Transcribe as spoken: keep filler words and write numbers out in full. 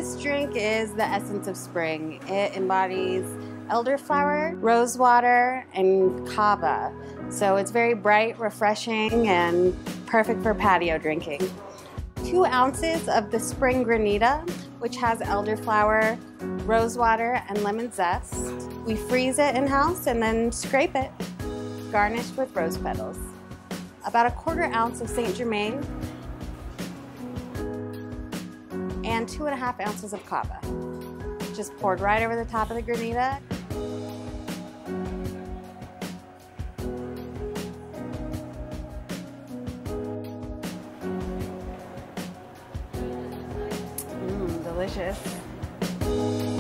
This drink is the essence of spring. It embodies elderflower, rose water, and kava. So it's very bright, refreshing, and perfect for patio drinking. Two ounces of the spring granita, which has elderflower, rose water, and lemon zest. We freeze it in-house and then scrape it, garnished with rose petals. About a quarter ounce of Saint Germain, and two and a half ounces of kava. Just poured right over the top of the granita. Mmm, delicious.